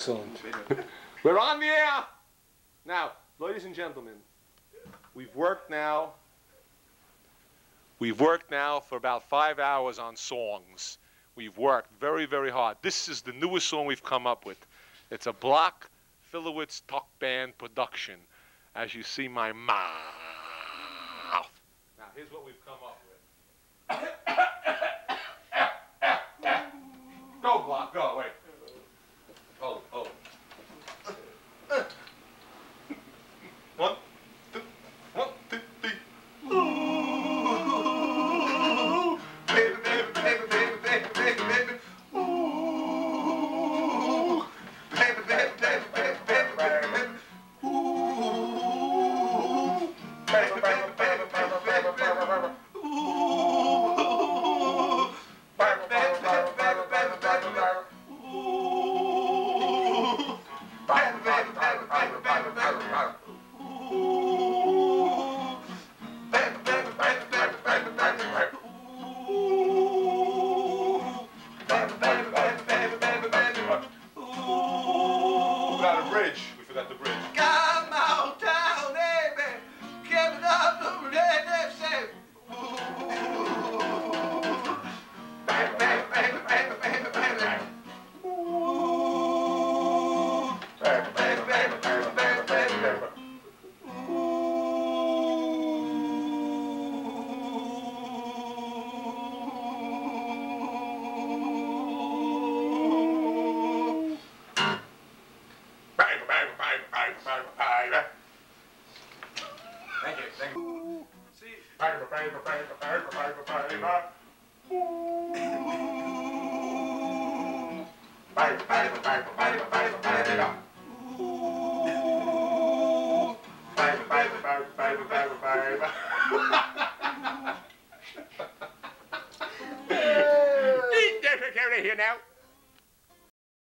Excellent. We're on the air! Now, ladies and gentlemen, we've worked now for about 5 hours on songs. We've worked very, very hard. This is the newest song we've come up with. It's a Block Filowitz Tuck Band production. As you see my mouth. Now, here's what we've come up with. Go, Block, go, wait. Oh. One, two, 3. Ooh, baby, baby, baby, baby, baby, baby, baby. Ooh, baby, baby, baby, baby, baby, baby, baby. Ooh, baby, baby, baby, baby, baby, baby. Ooh, baby, baby, baby, baby, baby, baby, baby. Ooh, baby, baby, baby, baby, baby, baby, baby. We forgot the bridge. Come on down, baby. Give it up to the lady, say. Baby, baby, baby, baby, baby, baby. Ooh, baby, baby, baby, baby, baby, baby, baby. Thank you. See? Here now.